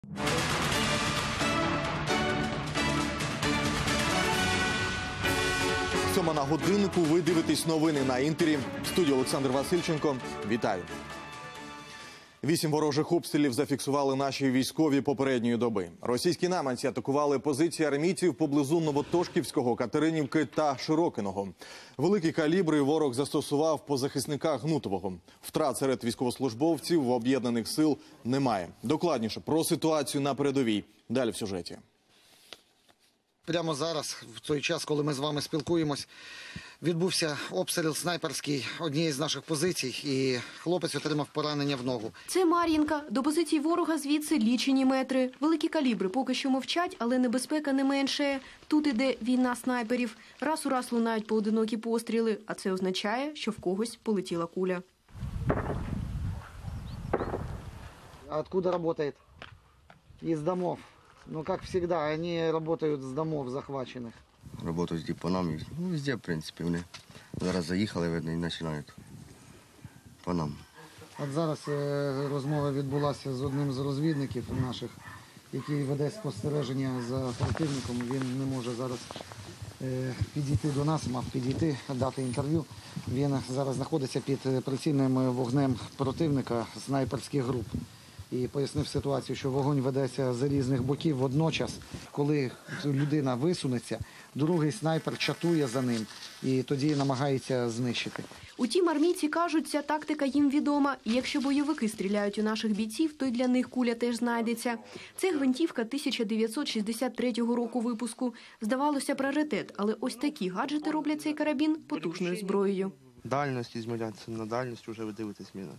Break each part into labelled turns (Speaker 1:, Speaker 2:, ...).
Speaker 1: Сьома на годиннику. Ви дивитесь новини на Інтері. В студії Олександр Васильченко. Вітаю. 8 ворожих обстрілів зафіксували наші військові попередньої доби. Російські найманці атакували позиції армійців поблизу Новотошківського, Катеринівки та Широкиного. Великі калібри ворог застосував по захисниках Гнутового. Втрат серед військовослужбовців об'єднаних сил немає. Докладніше про ситуацію на передовій. Далі в сюжеті.
Speaker 2: Прямо зараз, в той час, коли ми з вами спілкуємось, відбувся обстріл снайперський однієї з наших позицій, і хлопець отримав поранення в ногу.
Speaker 3: Це Мар'їнка. До позицій ворога звідси лічені метри. Великі калібри поки що мовчать, але небезпека не меншає. Тут іде війна снайперів. Раз у раз лунають поодинокі постріли, а це означає, що в когось полетіла куля.
Speaker 2: А откуда работает? Из домов. Ну, как всегда, они работают с домов захваченных.
Speaker 4: Работають по нам, ну, везде, в принципі, вони зараз заїхали, видно, і починають по нам.
Speaker 2: От зараз розмова відбулася з одним з розвідників наших, який веде спостереження за противником. Він не може зараз підійти до нас, мав підійти, дати інтерв'ю. Він зараз знаходиться під прицільним вогнем противника снайперських груп. І пояснив ситуацію, що вогонь ведеться з різних боків водночас, коли людина висунеться, другий снайпер чатує за ним і тоді намагається знищити.
Speaker 3: Утім, армійці кажуть, ця тактика їм відома. І якщо бойовики стріляють у наших бійців, то й для них куля теж знайдеться. Це гвинтівка 1963 року випуску. Здавалося, б, раритет, але ось такі гаджети роблять цей карабін потужною зброєю.
Speaker 5: Дальність зміняться, на дальність вже ви дивитесь міна.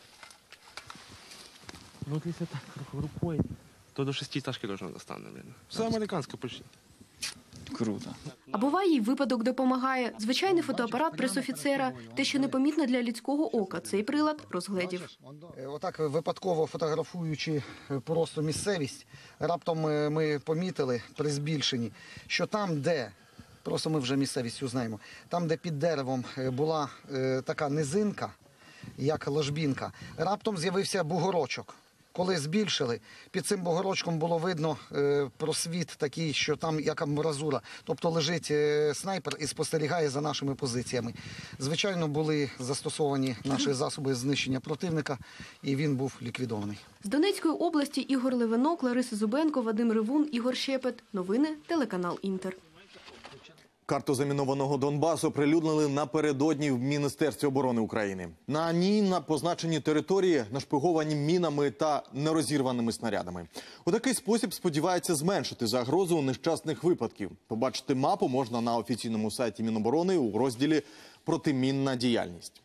Speaker 5: Ну, якщо так рукою, то до 6 ташки точно достане. Все американське почти.
Speaker 6: Круто.
Speaker 3: А буває, й випадок допомагає. Звичайний фотоапарат пресофіцера. Те, що непомітно для людського ока, цей прилад розгледів.
Speaker 2: Отак, випадково фотографуючи просто місцевість, раптом ми помітили при збільшенні, що там, де, просто ми вже місцевістю знаємо, там, де під деревом була така низинка, як ложбінка, раптом з'явився бугорочок. Коли збільшили, під цим бугорочком було видно просвіт такий, що там як амбразура. Тобто лежить снайпер і спостерігає за нашими позиціями. Звичайно, були застосовані наші засоби знищення противника, і він був ліквідований.
Speaker 3: З Донецької області Ігор Левинок, Лариса Зубенко, Вадим Ривун, Ігор Щепет. Новини, телеканал Інтер.
Speaker 1: Карту замінованого Донбасу оприлюднили напередодні в Міністерстві оборони України. На ній позначені території, нашпиговані мінами та нерозірваними снарядами. У такий спосіб сподіваються зменшити загрозу нещасних випадків. Побачити мапу можна на офіційному сайті Міноборони у розділі «Протимінна діяльність».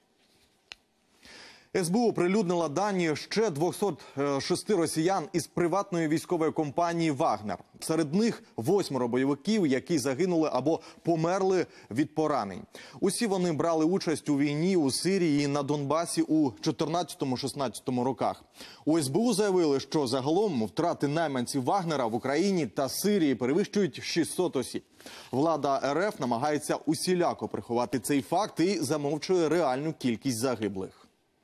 Speaker 1: СБУ оприлюднила дані ще 206 росіян із приватної військової компанії «Вагнер». Серед них 8 бойовиків, які загинули або померли від поранень. Усі вони брали участь у війні у Сирії і на Донбасі у 14-16 роках. У СБУ заявили, що загалом втрати найманців «Вагнера» в Україні та Сирії перевищують 600 осіб. Влада РФ намагається усіляко приховати цей факт і замовчує реальну кількість загиблих.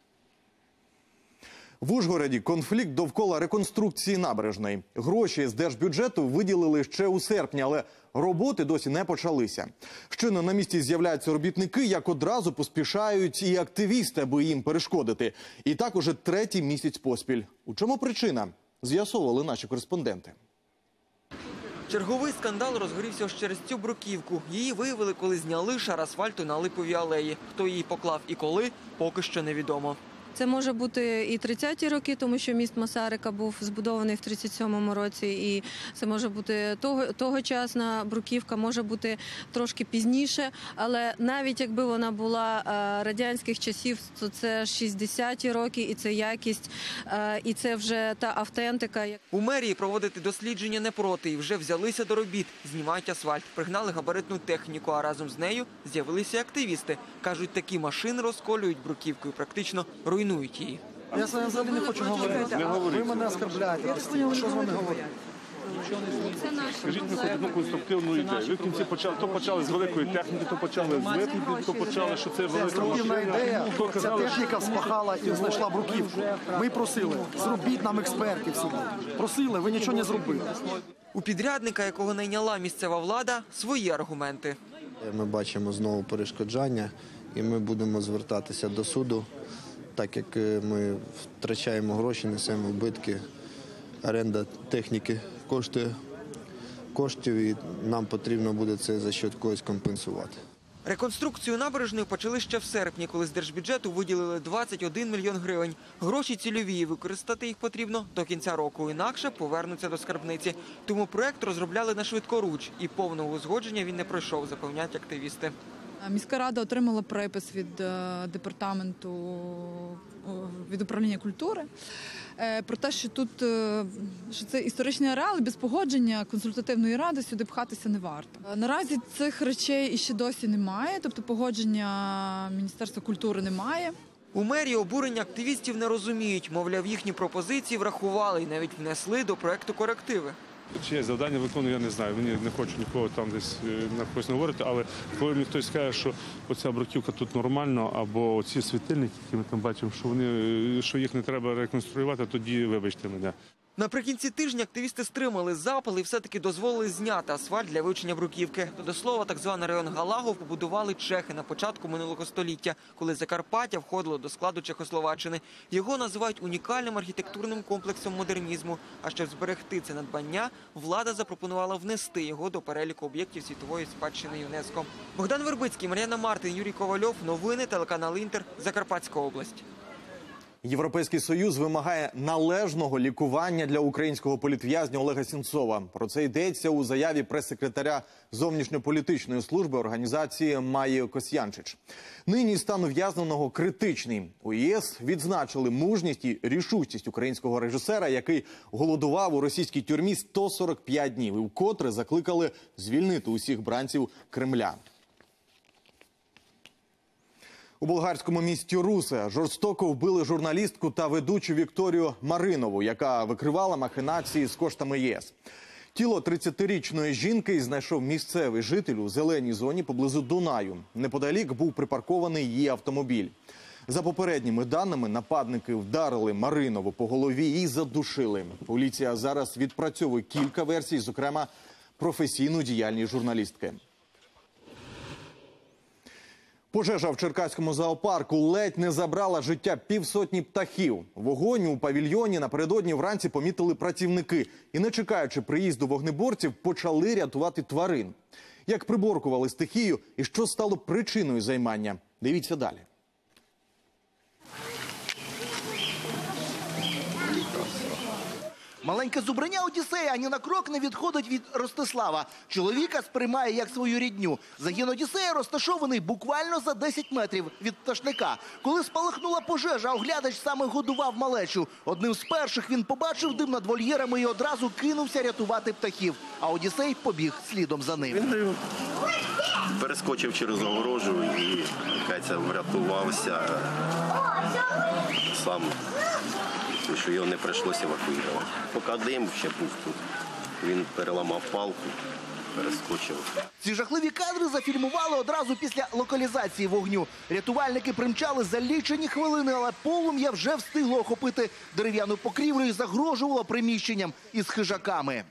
Speaker 1: В Ужгороді конфлікт довкола реконструкції набережної. Гроші з держбюджету виділили ще у серпні, але роботи досі не почалися. Щойно на місці з'являються робітники, як одразу поспішають і активісти, аби їм перешкодити. І так уже 3-й місяць поспіль. У чому причина? З'ясовували наші кореспонденти.
Speaker 7: Черговий скандал розгорівся через цю бруківку. Її виявили, коли зняли шар асфальту на Липовій алеї. Хто її поклав і коли, поки що невідомо.
Speaker 8: Це може бути і 30-ті роки, тому що міст Масарика був збудований в 37-му році, і це може бути тогочасна бруківка, може бути трошки пізніше, але навіть якби вона була радянських часів, то це 60-ті роки, і це якість, і це вже та автентика.
Speaker 7: У мерії проводити дослідження не проти, і вже взялися до робіт, знімають асфальт, пригнали габаритну техніку, а разом з нею з'явилися активісти. Кажуть, такі машини розколюють бруківку і практично руйнують її.
Speaker 2: Я з вами взагалі не хочу говорити. Ви мене оскарбляєте. Що з вами говорити?
Speaker 6: Скажіть мені хоч одну конструктивну ідею. Ви в кінці почали з великої техніки, то почали з липники, то почали, що це велика
Speaker 2: Конструктивна
Speaker 6: машина.
Speaker 2: ідея,
Speaker 6: То
Speaker 2: ця
Speaker 6: казали,
Speaker 2: техніка спахала і знайшла бруківку. Ми просили, зробіть нам експертів сюди. Просили, ви нічого не зробили.
Speaker 7: У підрядника, якого найняла місцева влада, свої аргументи.
Speaker 9: Ми бачимо знову перешкоджання і ми будемо звертатися до суду, так як ми втрачаємо гроші, несемо збитки, оренда техніки коштує коштів і нам потрібно буде це за счет когось компенсувати.
Speaker 7: Реконструкцію набережної почали ще в серпні, коли з держбюджету виділили 21 мільйон гривень. Гроші цільові, і використати їх потрібно до кінця року, інакше повернуться до скарбниці. Тому проект розробляли на швидкоруч, і повного узгодження він не пройшов, запевняють активісти.
Speaker 10: Міська рада отримала припис від департаменту, від управління культури про те, що тут що це історичний ареал, і без погодження консультативної ради сюди пхатися не варто. Наразі цих речей іще досі немає, тобто погодження Міністерства культури немає.
Speaker 7: У мерії обурення активістів не розуміють. Мовляв, їхні пропозиції врахували і навіть внесли до проекту корективи.
Speaker 6: чи я завдання виконую, я не знаю. Мені не хочу нікого там десь на когось не говорити, але коли мені хтось скаже, що оця бруківка тут нормально, або ці світильники, які ми там бачимо, що їх не треба реконструювати, тоді вибачте мене.
Speaker 7: Наприкінці тижня активісти стримали запал і все-таки дозволили зняти асфальт для вивчення бруківки. До слова, так званий район Галагов побудували чехи на початку минулого століття, коли Закарпаття входило до складу Чехословаччини. Його називають унікальним архітектурним комплексом модернізму. А щоб зберегти це надбання, влада запропонувала внести його до переліку об'єктів світової спадщини ЮНЕСКО. Богдан Вербицький, Мар'яна Мартин, Юрій Ковальов. Новини, телеканал «Інтер», Закарпатська область.
Speaker 1: Європейський Союз вимагає належного лікування для українського політв'язня Олега Сенцова. Про це йдеться у заяві прес-секретаря зовнішньополітичної служби організації Майї Косьянчич. Нині стан ув'язненого критичний. У ЄС відзначили мужність і рішучість українського режисера, який голодував у російській тюрмі 145 днів. І вкотре закликали звільнити усіх бранців Кремля. У болгарському місті Русе жорстоко вбили журналістку та ведучу Вікторію Маринову, яка викривала махінації з коштами ЄС. Тіло 30-річної жінки знайшов місцевий житель у зеленій зоні поблизу Дунаю. Неподалік був припаркований її автомобіль. За попередніми даними, нападники вдарили Маринову по голові і задушили. Поліція зараз відпрацьовує кілька версій, зокрема професійну діяльність журналістки. Пожежа в Черкаському зоопарку ледь не забрала життя півсотні птахів. Вогонь у павільйоні напередодні вранці помітили працівники. І, не чекаючи приїзду вогнеборців, почали рятувати тварин. Як приборкували стихію і що стало причиною займання? Дивіться далі.
Speaker 11: Маленьке зубриня Одіссея ані на крок не відходить від Ростислава. Чоловіка сприймає як свою рідню. Загін Одіссея розташований буквально за 10 метрів від пташника. Коли спалахнула пожежа, оглядач саме годував малечу. Одним з перших він побачив дим над вольєрами і одразу кинувся рятувати птахів. А Одіссей побіг слідом за ним.
Speaker 12: Він перескочив через огорожу і врятувався сам. Що його не прийшлося евакуювати. Поки дим ще був тут, він переламав палку, перескочив.
Speaker 11: Ці жахливі кадри зафільмували одразу після локалізації вогню. Рятувальники примчали за лічені хвилини, але полум'я вже встигло охопити дерев'яну покрівлю і загрожувало приміщенням із хижаками.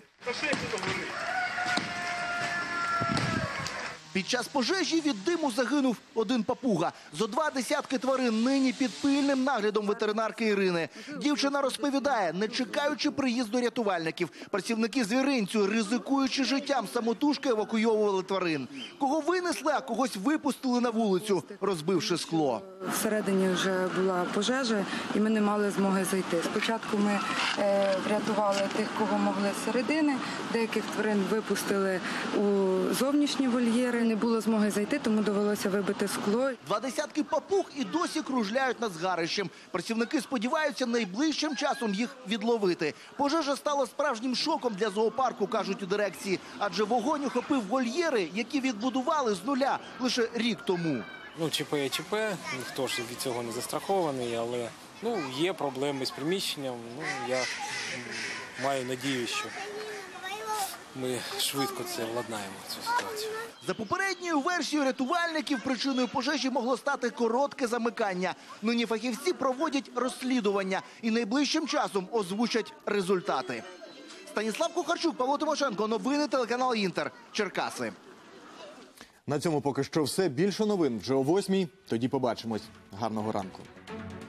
Speaker 11: Під час пожежі від диму загинув один папуга. Зо 20 тварин нині під пильним наглядом ветеринарки Ірини. Дівчина розповідає, не чекаючи приїзду рятувальників, працівники звіринцю, ризикуючи життям, самотужки евакуйовували тварин. Кого винесли, а когось випустили на вулицю, розбивши скло.
Speaker 13: Всередині вже була пожежа, і ми не мали змоги зайти. Спочатку ми врятували тих, кого могли з середини, деяких тварин випустили у зовнішні вольєри. Не було змоги зайти, тому довелося вибити скло.
Speaker 11: 20 папуг і досі кружляють над згарищем. Працівники сподіваються найближчим часом їх відловити. Пожежа стала справжнім шоком для зоопарку, кажуть у дирекції. Адже вогонь охопив вольєри, які відбудували з нуля лише рік тому.
Speaker 14: ЧП є ЧП, ніхто ж від цього не застрахований, але є проблеми з приміщенням. Я маю надію, що ми швидко це владнаємо, цю ситуацію.
Speaker 11: За попередньою версією рятувальників, причиною пожежі могло стати коротке замикання. Нині фахівці проводять розслідування і найближчим часом озвучать результати. Станіслав Кухарчук, Павло Тимошенко. Новини телеканал «Інтер». Черкаси.
Speaker 1: На цьому поки що все. Більше новин вже о 8:00. Тоді побачимось. Гарного ранку.